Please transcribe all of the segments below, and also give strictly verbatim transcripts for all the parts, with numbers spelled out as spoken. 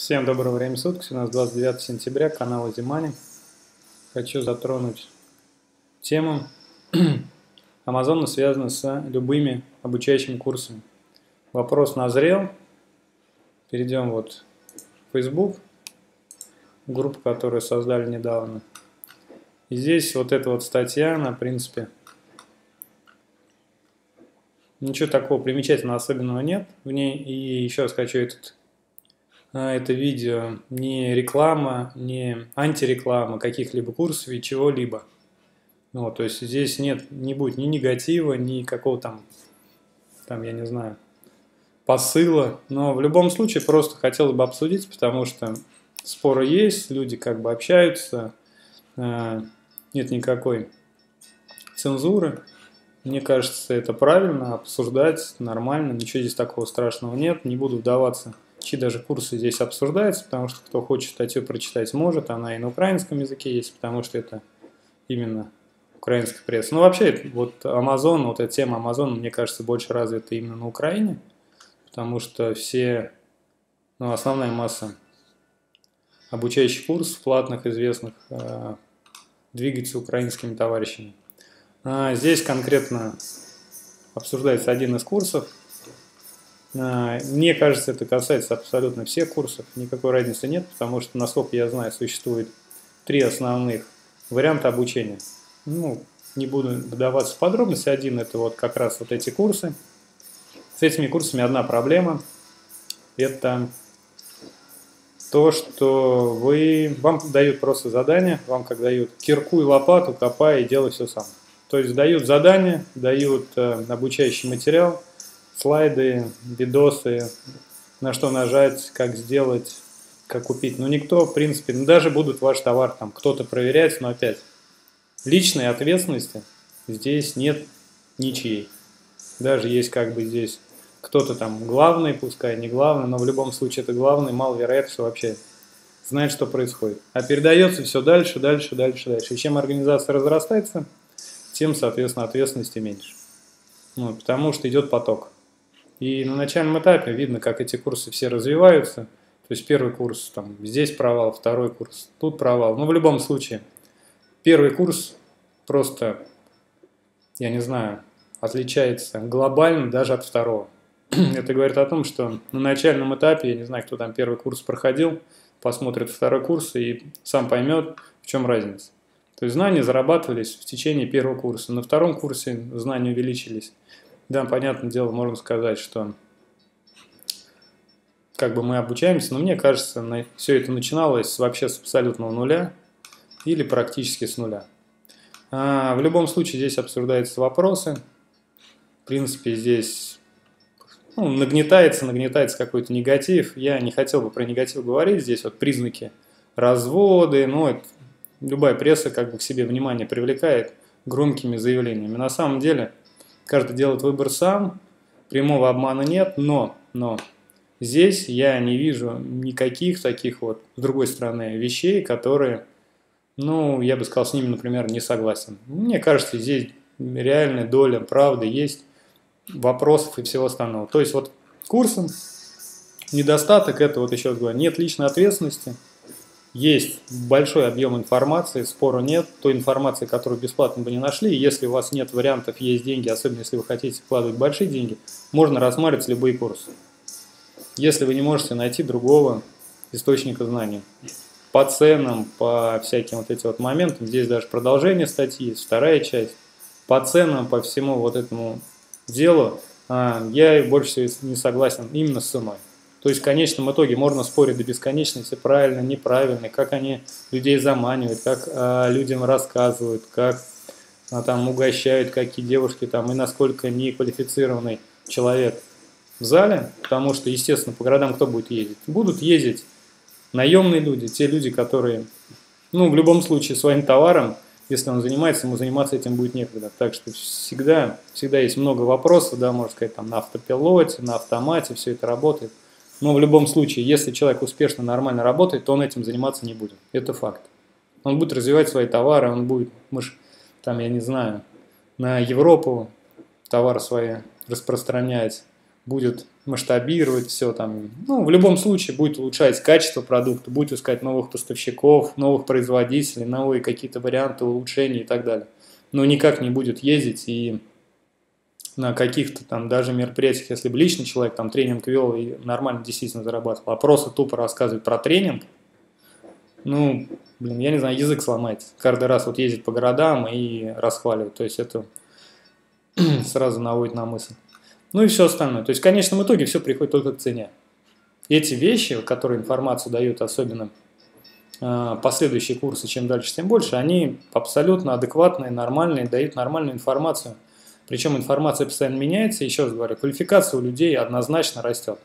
Всем доброго времени суток, у нас двадцать девятое сентября, канал Easy. Хочу затронуть тему Amazon, связанную с любыми обучающими курсами. Вопрос назрел. Перейдем вот в Facebook, группу, которую создали недавно. И здесь вот эта вот статья, она, в принципе, ничего такого примечательного, особенного нет в ней. И еще раз хочу этот это видео не реклама, не антиреклама каких-либо курсов и чего-либо. Вот, то есть здесь нет, не будет ни негатива, ни какого там, там, я не знаю, посыла. Но в любом случае просто хотелось бы обсудить, потому что споры есть, люди как бы общаются, нет никакой цензуры. Мне кажется, это правильно, обсуждать нормально, ничего здесь такого страшного нет, не буду вдаваться. Чьи даже курсы здесь обсуждаются, потому что кто хочет статью прочитать может, она и на украинском языке есть, потому что это именно украинская пресса. Ну вообще, вот Amazon, вот эта тема Amazon, мне кажется, больше развита именно на Украине, потому что все, ну основная масса обучающих курсов, платных, известных, э, двигается украинскими товарищами. А здесь конкретно обсуждается один из курсов. Мне кажется, это касается абсолютно всех курсов, никакой разницы нет, потому что, насколько я знаю, существует три основных варианта обучения. Ну, не буду вдаваться в подробности, один это вот как раз вот эти курсы. С этими курсами одна проблема, это то, что вы, вам дают просто задание, вам как дают кирку и лопату, копай и делай все сам. То есть дают задание, дают э, обучающий материал, слайды, видосы, на что нажать, как сделать, как купить. Но никто, в принципе, ну, даже будут ваш товар там кто-то проверять, но опять, личной ответственности здесь нет ничьей. Даже есть как бы здесь кто-то там главный, пускай не главный, но в любом случае это главный, маловероятно, что вообще знает, что происходит. А передается все дальше, дальше, дальше, дальше. И чем организация разрастается, тем, соответственно, ответственности меньше. Ну, потому что идет поток. И на начальном этапе видно, как эти курсы все развиваются. То есть первый курс, там, здесь провал, второй курс, тут провал. Но в любом случае, первый курс просто, я не знаю, отличается глобально даже от второго. Это говорит о том, что на начальном этапе, я не знаю, кто там первый курс проходил, посмотрит второй курс и сам поймет, в чем разница. То есть знания зарабатывались в течение первого курса. На втором курсе знания увеличились. Да, понятное дело, можно сказать, что как бы мы обучаемся, но мне кажется, на, все это начиналось вообще с абсолютного нуля или практически с нуля. А, в любом случае здесь обсуждаются вопросы. В принципе, здесь ну, нагнетается, нагнетается какой-то негатив. Я не хотел бы про негатив говорить. Здесь вот признаки разводы, ну, это, любая пресса как бы к себе внимание привлекает громкими заявлениями. На самом деле каждый делает выбор сам, прямого обмана нет, но, но здесь я не вижу никаких таких вот, с другой стороны, вещей, которые, ну, я бы сказал, с ними, например, не согласен. Мне кажется, здесь реальная доля правды есть, вопросов и всего остального. То есть вот курсом недостаток, это вот еще раз говорю, нет личной ответственности. Есть большой объем информации, спора нет, той информации, которую бесплатно бы не нашли. Если у вас нет вариантов, есть деньги, особенно если вы хотите вкладывать большие деньги, можно рассматривать любые курсы. Если вы не можете найти другого источника знаний. По ценам, по всяким вот этим вот моментам, здесь даже продолжение статьи есть, вторая часть. По ценам, по всему вот этому делу, я больше всего не согласен именно с ценой. То есть в конечном итоге можно спорить до бесконечности, правильно, неправильно, как они людей заманивают, как а, людям рассказывают, как а, там угощают, какие девушки там и насколько неквалифицированный человек в зале, потому что, естественно, по городам кто будет ездить? Будут ездить наемные люди, те люди, которые, ну, в любом случае своим товаром, если он занимается, ему заниматься этим будет некогда. Так что всегда, всегда есть много вопросов, да, можно сказать, там на автопилоте, на автомате все это работает. Но в любом случае, если человек успешно, нормально работает, то он этим заниматься не будет. Это факт. Он будет развивать свои товары, он будет, мы ж, там, я не знаю, на Европу товары свои распространять, будет масштабировать все там. Ну, в любом случае будет улучшать качество продукта, будет искать новых поставщиков, новых производителей, новые какие-то варианты улучшений и так далее. Но никак не будет ездить и на каких-то там даже мероприятиях, если бы личный человек там тренинг вел и нормально действительно зарабатывал, а просто тупо рассказывать про тренинг, ну, блин, я не знаю, язык сломается. Каждый раз вот ездить по городам и расхваливать. То есть это сразу наводит на мысль. Ну и все остальное. То есть в конечном итоге все приходит только к цене. Эти вещи, которые информацию дают, особенно э, последующие курсы, чем дальше, тем больше, они абсолютно адекватные, нормальные, дают нормальную информацию. Причем информация постоянно меняется. Еще раз говорю, квалификация у людей однозначно растет.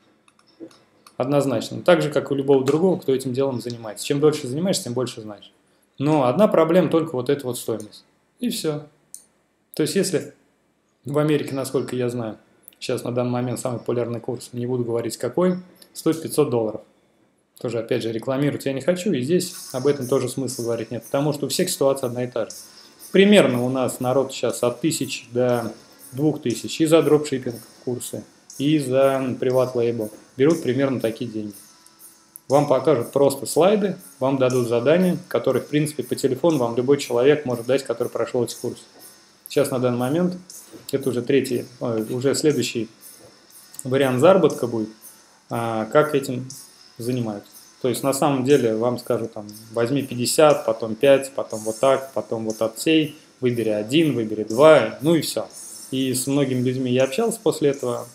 Однозначно. Так же, как у любого другого, кто этим делом занимается. Чем дольше занимаешься, тем больше знаешь. Но одна проблема только вот эта вот стоимость. И все. То есть если в Америке, насколько я знаю, сейчас на данный момент самый популярный курс, не буду говорить какой, стоит пятьсот долларов. Тоже, опять же, рекламировать я не хочу, и здесь об этом тоже смысла говорить нет, потому что у всех ситуация одна и та же. Примерно у нас народ сейчас от тысячи до двух тысяч и за дропшиппинг курсы, и за приват лейбл берут примерно такие деньги. Вам покажут просто слайды, вам дадут задания, которые, в принципе, по телефону вам любой человек может дать, который прошел эти курсы. Сейчас на данный момент, это уже третий, уже следующий вариант заработка будет, как этим занимаются. То есть на самом деле вам скажут, там, возьми пятьдесят, потом пять, потом вот так, потом вот от сей, выбери один, выбери два, ну и все. И с многими людьми я общался после этого,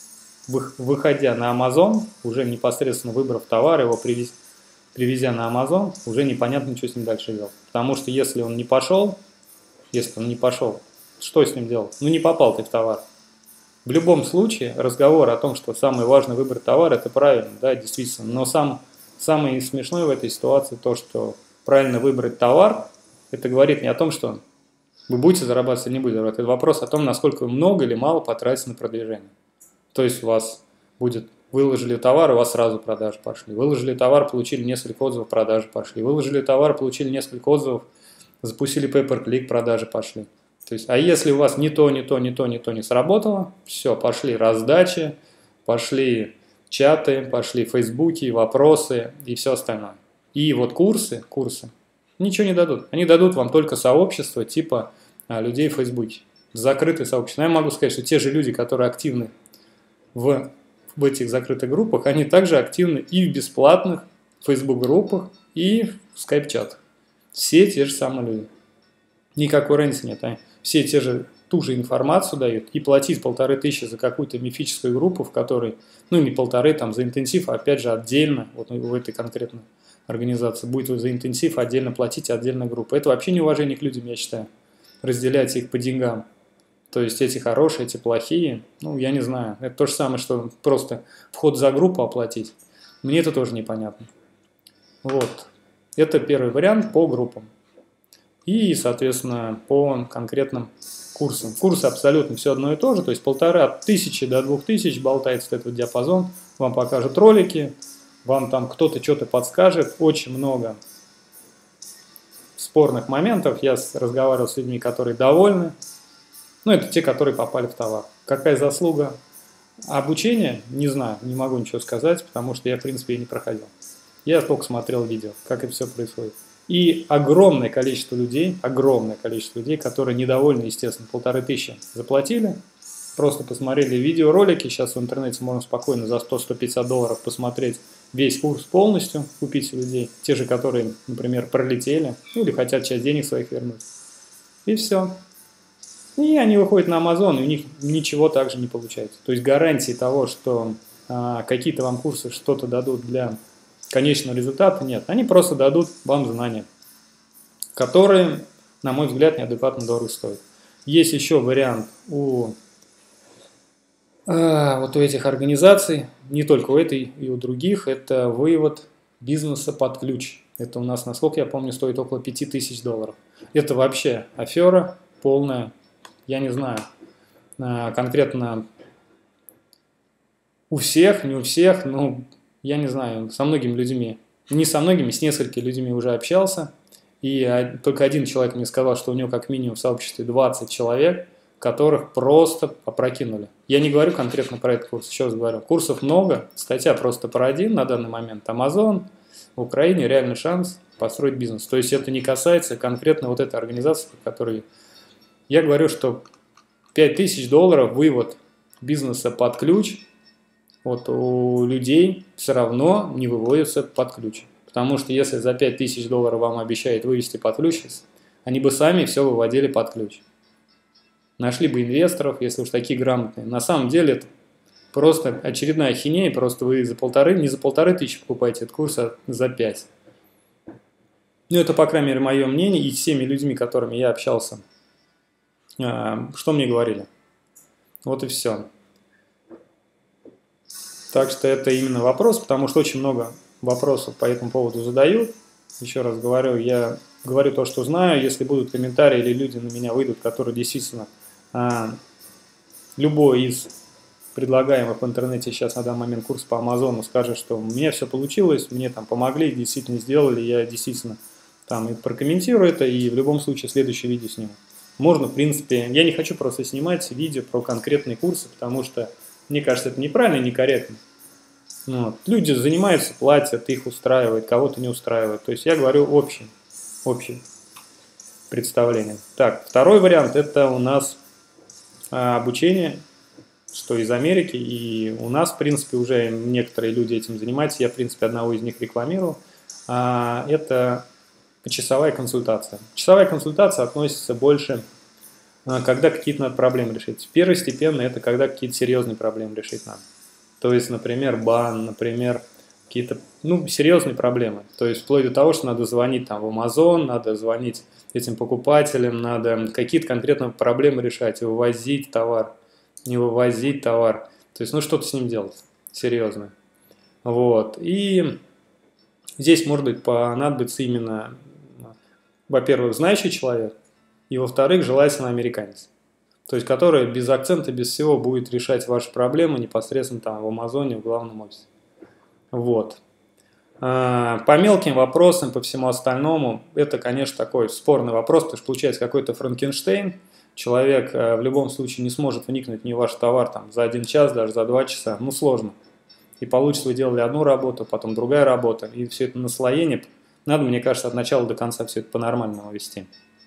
выходя на Amazon, уже непосредственно выбрав товар, его привез, привезя на Amazon, уже непонятно, что с ним дальше делать. Потому что если он не пошел, если он не пошел, что с ним делать? Ну не попал ты в товар. В любом случае разговор о том, что самый важный выбор товара, это правильно, да, действительно. Но сам, самое смешное в этой ситуации то, что правильно выбрать товар, это говорит не о том, что вы будете зарабатывать или не будете зарабатывать. Это вопрос о том, насколько вы много или мало потратите на продвижение. То есть у вас будет, выложили товар, у вас сразу продажи пошли. Выложили товар, получили несколько отзывов, продажи пошли. Выложили товар, получили несколько отзывов, запустили pay-per-click, продажи пошли. То есть, а если у вас ни то, ни то, ни то, ни то не сработало, все, пошли раздачи, пошли чаты, пошли фейсбуки, вопросы и все остальное. И вот курсы, курсы ничего не дадут. Они дадут вам только сообщество типа а, людей в Фейсбуке. Закрытые сообщества. Но я могу сказать, что те же люди, которые активны в, в этих закрытых группах, они также активны и в бесплатных Facebook-группах, и в скайп-чатах. Все те же самые люди. Никакой разницы нет. Они все те же, ту же информацию дают. И платить полторы тысячи за какую-то мифическую группу, в которой, ну не полторы, там за интенсив, опять же отдельно, вот в этой конкретной организации, будет за интенсив отдельно платить, отдельная группа. Это вообще неуважение к людям, я считаю. Разделять их по деньгам. То есть эти хорошие, эти плохие, ну я не знаю. Это то же самое, что просто вход за группу оплатить. Мне это тоже непонятно. Вот. Это первый вариант по группам. И, соответственно, по конкретным курсам. Курсы абсолютно все одно и то же. То есть полтора, от тысячи до двух тысяч болтается этот диапазон. Вам покажут ролики, вам там кто-то что-то подскажет. Очень много спорных моментов. Я разговаривал с людьми, которые довольны. Ну, это те, которые попали в товар. Какая заслуга обучения? Не знаю, не могу ничего сказать, потому что я, в принципе, и не проходил. Я только смотрел видео, как это все происходит. И огромное количество людей, огромное количество людей, которые недовольны, естественно, полторы тысячи заплатили, просто посмотрели видеоролики, сейчас в интернете можно спокойно за сто — сто пятьдесят долларов посмотреть весь курс полностью, купить у людей, те же, которые, например, пролетели, ну, или хотят часть денег своих вернуть. И все. И они выходят на Amazon, и у них ничего также не получается. То есть гарантии того, что а, какие-то вам курсы что-то дадут для конечного результата, нет. Они просто дадут вам знания, которые, на мой взгляд, неадекватно дорого стоят. Есть еще вариант у, э, вот у этих организаций, не только у этой и у других, это вывод бизнеса под ключ. Это у нас, насколько я помню, стоит около пяти тысяч долларов. Это вообще афера полная, я не знаю, э, конкретно у всех, не у всех, но... Я не знаю, со многими людьми, не со многими, с несколькими людьми уже общался, и только один человек мне сказал, что у него как минимум в сообществе двадцать человек, которых просто опрокинули. Я не говорю конкретно про этот курс, еще раз говорю. Курсов много, статья просто про один на данный момент. Amazon в Украине реальный шанс построить бизнес. То есть это не касается конкретно вот этой организации, про которую я говорю, что пять тысяч долларов вывод бизнеса под ключ вот у людей все равно не выводится под ключ. Потому что если за пять тысяч долларов вам обещают вывести под ключ, они бы сами все выводили под ключ. Нашли бы инвесторов, если уж такие грамотные. На самом деле это просто очередная ахинея, просто вы за полторы, не за полторы тысячи покупаете этот курс, а за пять. Ну, это, по крайней мере, мое мнение, и с теми людьми, с которыми я общался, что мне говорили. Вот и все. Так что это именно вопрос, потому что очень много вопросов по этому поводу задают. Еще раз говорю, я говорю то, что знаю. Если будут комментарии или люди на меня выйдут, которые действительно а, любой из предлагаемых в интернете сейчас на данный момент курс по Амазону скажет, что у меня все получилось, мне там помогли, действительно сделали, я действительно там и прокомментирую это, и в любом случае следующее видео сниму. Можно, в принципе, я не хочу просто снимать видео про конкретные курсы, потому что, мне кажется, это неправильно и некорректно. Вот. Люди занимаются, платят, их устраивает, кого-то не устраивает. То есть я говорю общее, общее представление. Так, второй вариант – это у нас а, обучение, что из Америки, и у нас, в принципе, уже некоторые люди этим занимаются. Я, в принципе, одного из них рекламирую. А, это часовая консультация. Часовая консультация относится больше, а, когда какие-то надо проблемы решить. Первостепенно это когда какие-то серьезные проблемы решить надо. То есть, например, бан, например, какие-то ну, серьезные проблемы. То есть, вплоть до того, что надо звонить там, в Amazon, надо звонить этим покупателям, надо какие-то конкретные проблемы решать, вывозить товар, не вывозить товар. То есть, ну, что-то с ним делать серьезное. Вот. И здесь, может быть, понадобится именно, во-первых, знающий человек, и, во-вторых, желательно американец. То есть, который без акцента, без всего будет решать ваши проблемы непосредственно там в Амазоне, в главном офисе. Вот. По мелким вопросам, по всему остальному, это, конечно, такой спорный вопрос, потому что получается какой-то Франкенштейн. Человек в любом случае не сможет вникнуть в ваш товар там, за один час, даже за два часа. Ну, сложно. И получится, вы делали одну работу, потом другая работа. И все это наслоение. Надо, мне кажется, от начала до конца все это по-нормальному вести.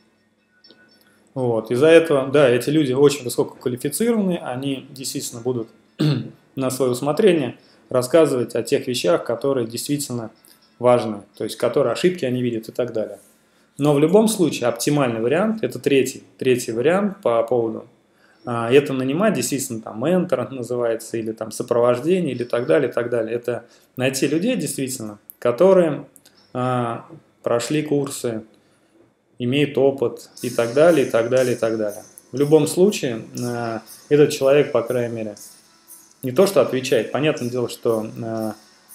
Вот. Из-за этого, да, эти люди очень высококвалифицированные, они действительно будут на свое усмотрение рассказывать о тех вещах, которые действительно важны, то есть которые ошибки они видят и так далее. Но в любом случае оптимальный вариант, это третий, третий вариант по поводу, а, это нанимать действительно там ментор называется, или там сопровождение, или так далее, и так далее. Это найти людей действительно, которые а, прошли курсы, имеет опыт и так далее, и так далее, и так далее. В любом случае, э, этот человек, по крайней мере, не то что отвечает, понятное дело, что э,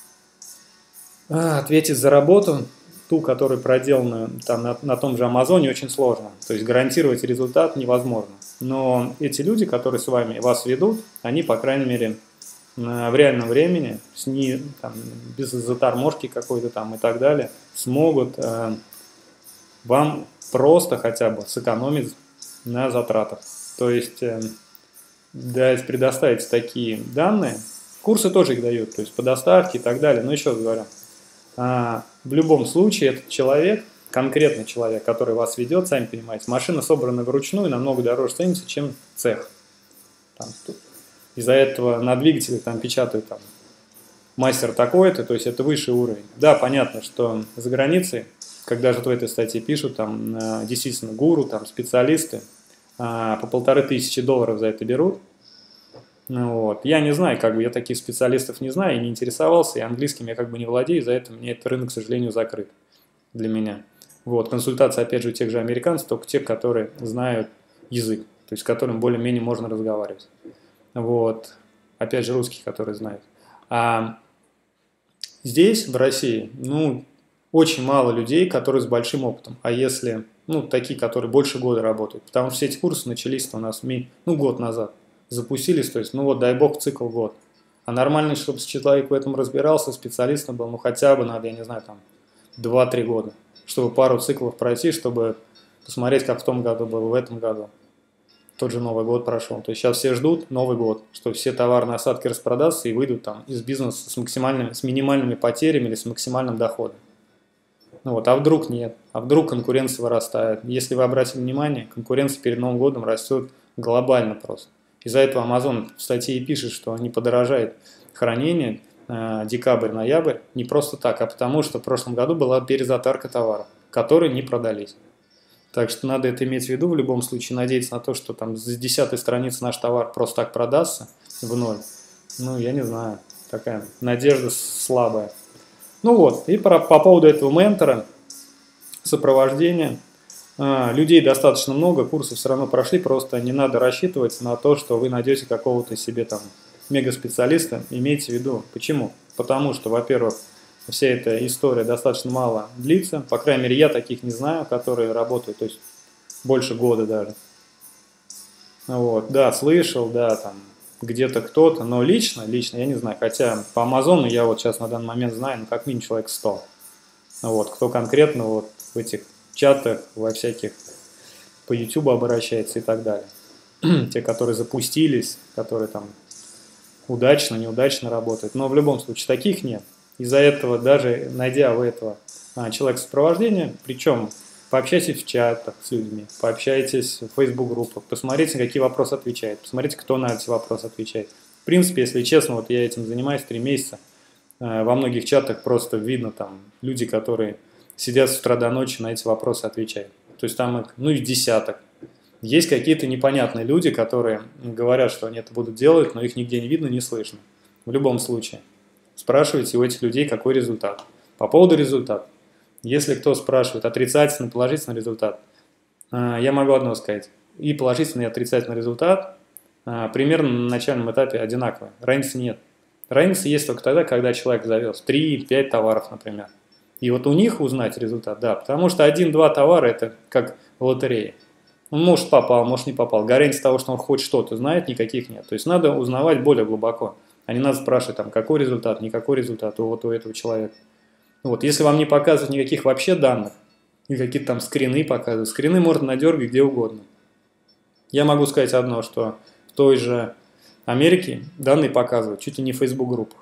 ответить за работу, ту, которая проделана там, на, на том же Амазоне, очень сложно. То есть гарантировать результат невозможно. Но эти люди, которые с вами вас ведут, они, по крайней мере, э, в реальном времени, с не, там, без заторможки какой-то там и так далее, смогут э, вам просто хотя бы сэкономить на затратах. То есть, э, да, предоставить такие данные. Курсы тоже их дают, то есть по доставке и так далее. Но еще раз говорю, а, в любом случае этот человек, конкретный человек, который вас ведет, сами понимаете, машина собрана вручную, намного дороже ценится, чем цех. Из-за этого на двигателе там печатают там, мастер такой-то, то есть это высший уровень. Да, понятно, что за границей, когда же в этой статье пишут, там действительно гуру, там специалисты по полторы тысячи долларов за это берут. Вот. Я не знаю, как бы я таких специалистов не знаю, и не интересовался, и английским я как бы не владею, за это мне этот рынок, к сожалению, закрыт для меня. Вот. Консультация, опять же, у тех же американцев, только тех, которые знают язык, то есть с которым более-менее можно разговаривать. Вот. Опять же, русских, которые знают. А здесь, в России, ну, очень мало людей, которые с большим опытом. А если, ну, такие, которые больше года работают. Потому что все эти курсы начались у нас, ну, год назад. Запустились, то есть, ну, вот, дай бог, цикл год. А нормально, чтобы человек в этом разбирался, специалистом был, ну, хотя бы надо, я не знаю, там, два-три года. Чтобы пару циклов пройти, чтобы посмотреть, как в том году было, в этом году. тот же Новый год прошел. То есть сейчас все ждут Новый год, что все товарные осадки распродастся и выйдут там из бизнеса с максимальными, с минимальными потерями или с максимальным доходом. Ну вот, а вдруг нет? А вдруг конкуренция вырастает? Если вы обратили внимание, конкуренция перед Новым годом растет глобально просто. Из-за этого Amazon в статье пишет, что не подорожает хранение э, декабрь-ноябрь не просто так, а потому что в прошлом году была перезатарка товаров, которые не продались. Так что надо это иметь в виду в любом случае, надеяться на то, что там с десятой страницы наш товар просто так продастся в ноль. Ну, я не знаю, такая надежда слабая. Ну вот, и по, по поводу этого ментора, сопровождения, а, людей достаточно много, курсы все равно прошли, просто не надо рассчитывать на то, что вы найдете какого-то себе там мега-специалиста, имейте в виду. Почему? Потому что, во-первых, вся эта история достаточно мало длится, по крайней мере, я таких не знаю, которые работают, то есть больше года даже. Вот, да, слышал, да, там где-то кто-то, но лично, лично я не знаю, хотя по Амазону я вот сейчас на данный момент знаю, ну, как минимум человек сто. Вот, кто конкретно вот в этих чатах, во всяких, по YouTube обращается и так далее. Те, которые запустились, которые там удачно, неудачно работают, но в любом случае таких нет. Из-за этого, даже найдя вы этого а, человека сопровождения, причем пообщайтесь в чатах с людьми, пообщайтесь в Facebook-группах, посмотрите, на какие вопросы отвечает, посмотрите, кто на эти вопросы отвечает. В принципе, если честно, вот я этим занимаюсь три месяца, э, во многих чатах просто видно там люди, которые сидят с утра до ночи на эти вопросы отвечают. То есть там их, ну, и десяток. Есть какие-то непонятные люди, которые говорят, что они это будут делать, но их нигде не видно, не слышно. В любом случае. Спрашивайте у этих людей, какой результат. По поводу результата. Если кто спрашивает отрицательный, положительный результат, я могу одно сказать. И положительный, и отрицательный результат примерно на начальном этапе одинаковые. Разницы нет. Разница есть только тогда, когда человек завез три-пять товаров, например. И вот у них узнать результат, да, потому что один-два товара – это как в лотерее. Он может попал, может не попал. Гарантии того, что он хоть что-то знает, никаких нет. То есть надо узнавать более глубоко. А не надо спрашивать, там, какой результат, никакой результат у, вот у этого человека. Вот, если вам не показывают никаких вообще данных, и какие-то там скрины показывают, скрины можно надергать где угодно. Я могу сказать одно, что в той же Америке данные показывают, чуть ли не в Facebook-группах.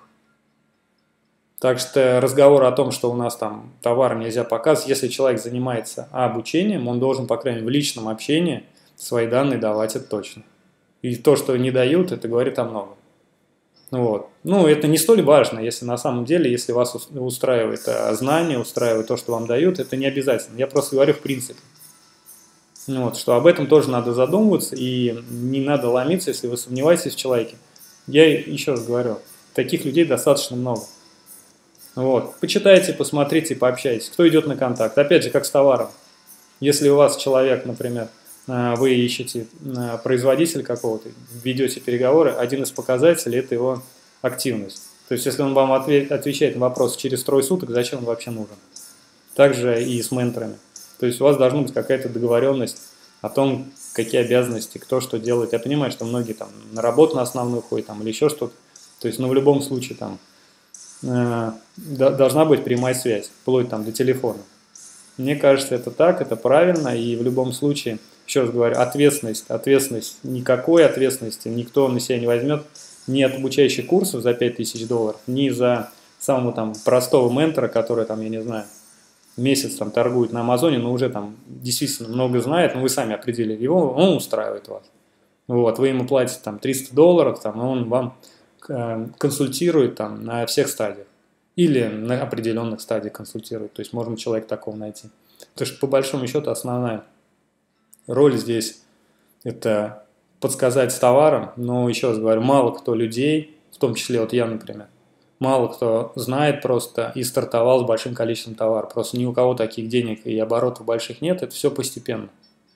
Так что разговор о том, что у нас там товар нельзя показывать, если человек занимается обучением, он должен, по крайней мере, в личном общении свои данные давать, это точно. И то, что не дают, это говорит о многом. Вот. Ну, это не столь важно, если на самом деле, если вас устраивает знание, устраивает то, что вам дают, это не обязательно. Я просто говорю в принципе. Вот, что об этом тоже надо задумываться, и не надо ломиться, если вы сомневаетесь в человеке. Я еще раз говорю, таких людей достаточно много. Вот. Почитайте, посмотрите, пообщайтесь. Кто идет на контакт? Опять же, как с товаром. Если у вас человек, например, вы ищете производителя какого-то, ведете переговоры, один из показателей – это его активность. То есть, если он вам отвечает на вопрос через трое суток, зачем он вообще нужен? Также и с менторами. То есть, у вас должна быть какая-то договоренность о том, какие обязанности, кто что делает. Я понимаю, что многие там на работу на основную ходят там, или еще что-то. То есть, ну, в любом случае там э, должна быть прямая связь, вплоть там до телефона. Мне кажется, это так, это правильно, и в любом случае, еще раз говорю, ответственность, ответственность, никакой ответственности никто на себя не возьмет ни от обучающих курсов за пять тысяч долларов, ни за самого там простого ментора, который там, я не знаю, месяц там торгует на Амазоне, но уже там действительно много знает, но вы сами определили его, он устраивает вас. Вот, вы ему платите там триста долларов, там, и он вам э, консультирует там на всех стадиях. Или на определенных стадиях консультирует. То есть можно человека такого найти. Потому что по большому счету основная роль здесь это подсказать с товаром. Но еще раз говорю, мало кто людей, в том числе вот я, например, мало кто знает просто и стартовал с большим количеством товара. Просто ни у кого таких денег и оборотов больших нет. Это все постепенно.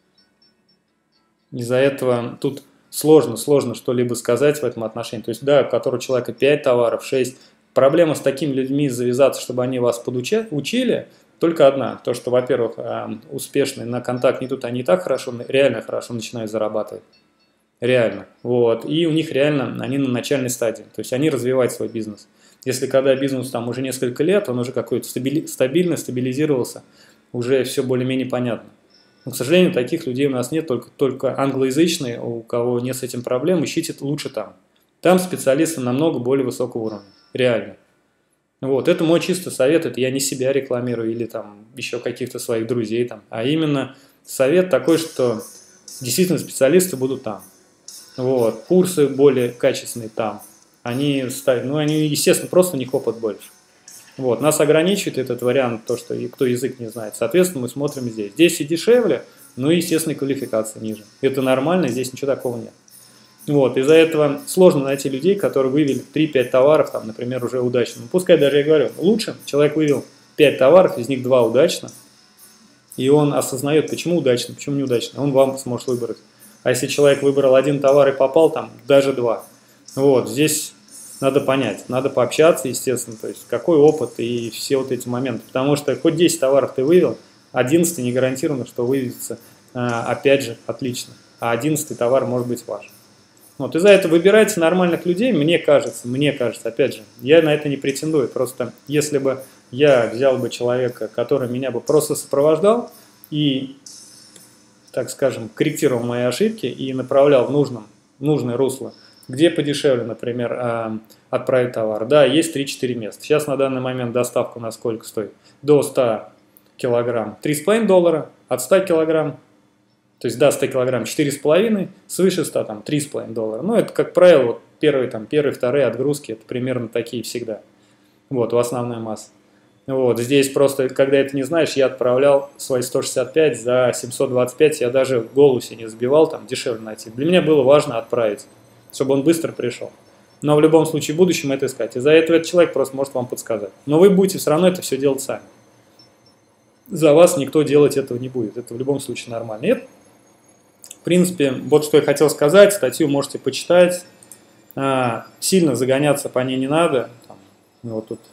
Из-за этого тут сложно, сложно что-либо сказать в этом отношении. То есть да, у которого человека пять товаров, шесть. Проблема с такими людьми завязаться, чтобы они вас подучили, только одна. То, что, во-первых, успешные на контакт не тут, они и так хорошо, реально хорошо начинают зарабатывать. Реально. Вот. И у них реально, они на начальной стадии. То есть они развивают свой бизнес. Если когда бизнес там уже несколько лет, он уже какой-то стабили, стабильно стабилизировался, уже все более-менее понятно. Но, к сожалению, таких людей у нас нет, только, только англоязычные, у кого нет с этим проблем, ищите лучше там. Там специалисты намного более высокого уровня, реально. Вот, это мой чистый совет, это я не себя рекламирую или там еще каких-то своих друзей там, а именно совет такой, что действительно специалисты будут там. Вот, курсы более качественные там. Они, ну, они, естественно, просто у них опыт больше. Вот, нас ограничивает этот вариант, то, что кто язык не знает. Соответственно, мы смотрим здесь. Здесь и дешевле, но, естественно, квалификация ниже. Это нормально, здесь ничего такого нет. Вот, из-за этого сложно найти людей, которые вывели три-пять товаров, там, например, уже удачно. Ну, пускай даже я говорю, лучше человек вывел пять товаров, из них два удачно, и он осознает, почему удачно, почему неудачно, он вам сможет выбрать. А если человек выбрал один товар и попал, там, даже два. Вот, здесь надо понять, надо пообщаться, естественно, то есть какой опыт и все вот эти моменты. Потому что хоть десять товаров ты вывел, одиннадцатый не гарантированно, что выведется, опять же, отлично. А одиннадцатый товар может быть ваш. Вот, из-за этого выбирайте нормальных людей, мне кажется, мне кажется, опять же, я на это не претендую, просто если бы я взял бы человека, который меня бы просто сопровождал и, так скажем, корректировал мои ошибки и направлял в нужном, в нужное русло, где подешевле, например, отправить товар. Да, есть три-четыре места. Сейчас на данный момент доставка у нас сколько стоит? До ста килограмм три с половиной доллара, от ста килограмм. То есть до ста килограмм четыре с половиной, свыше ста там три с половиной доллара. Ну, это, как правило, вот первые, там, первые, вторые отгрузки, это примерно такие всегда. Вот, у основной массы. Вот, здесь просто, когда это не знаешь, я отправлял свои сто шестьдесят пять за семьсот двадцать пять, я даже в голосе не сбивал, там, дешевле найти. Для меня было важно отправить, чтобы он быстро пришел. Но в любом случае в будущем это искать. Из-за этого этот человек просто может вам подсказать. Но вы будете все равно это все делать сами. За вас никто делать этого не будет. Это в любом случае нормально. И это, в принципе, вот что я хотел сказать, статью можете почитать, а, сильно загоняться по ней не надо, там, вот тут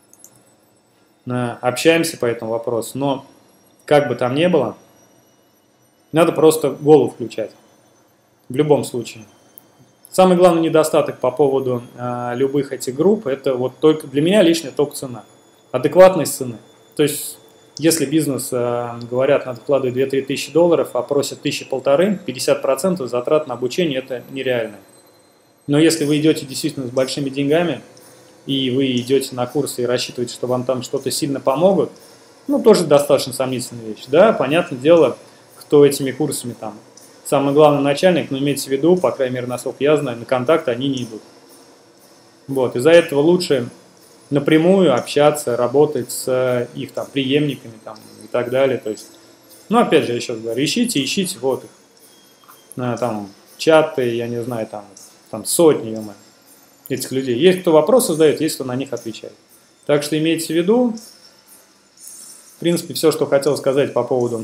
а, общаемся по этому вопросу, но как бы там ни было, надо просто голову включать, в любом случае. Самый главный недостаток по поводу а, любых этих групп, это вот только для меня лично только цена, адекватность цены, то есть если бизнес, говорят, надо вкладывать две-три тысячи долларов, а просят тысячи-полторы, пятьдесят процентов затрат на обучение – это нереально. Но если вы идете действительно с большими деньгами, и вы идете на курсы и рассчитываете, что вам там что-то сильно помогут, ну, тоже достаточно сомнительная вещь. Да, понятное дело, кто этими курсами там. Самый главный начальник, но имейте в виду, по крайней мере, насколько я знаю, на контакты они не идут. Вот, из-за этого лучше напрямую общаться, работать с их там преемниками там, и так далее. То есть, ну, опять же, я еще раз говорю, ищите, ищите, вот их. Там чаты, я не знаю, там, там сотни ё-моё, этих людей. Есть кто вопросы задает, есть кто на них отвечает. Так что имейте в виду, в принципе, все, что хотел сказать по поводу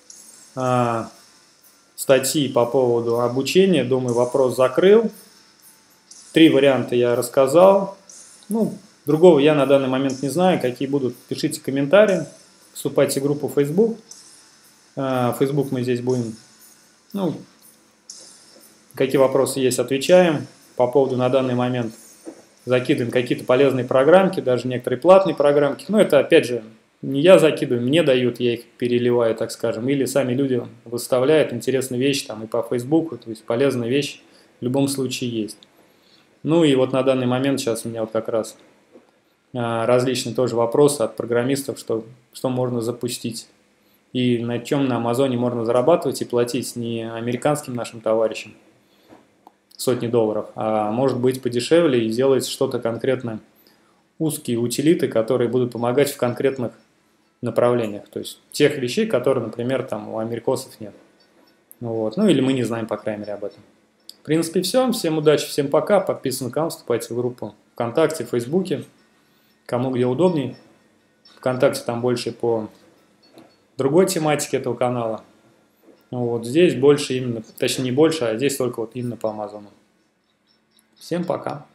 а, статьи, по поводу обучения, думаю, вопрос закрыл. Три варианта я рассказал. Ну, другого я на данный момент не знаю, какие будут. Пишите комментарии, вступайте в группу Facebook. Facebook мы здесь будем, ну, какие вопросы есть, отвечаем. По поводу на данный момент закидываем какие-то полезные программки, даже некоторые платные программки. Но это, опять же, не я закидываю, мне дают, я их переливаю, так скажем. Или сами люди выставляют интересные вещи там и по Facebook, то есть полезные вещи в любом случае есть. Ну и вот на данный момент сейчас у меня вот как раз различные тоже вопросы от программистов, что, что можно запустить. И на чем на Амазоне можно зарабатывать и платить не американским нашим товарищам сотни долларов, а может быть подешевле и делать что-то конкретно, узкие утилиты, которые будут помогать в конкретных направлениях. То есть тех вещей, которые, например, там у америкосов нет. Вот. Ну или мы не знаем, по крайней мере, об этом. В принципе, все. Всем удачи, всем пока. Подписывайтесь на канал, вступайте в группу ВКонтакте, в Фейсбуке. Кому где удобнее. ВКонтакте там больше по другой тематике этого канала. Вот здесь больше именно, точнее не больше, а здесь только вот именно по Амазону. Всем пока.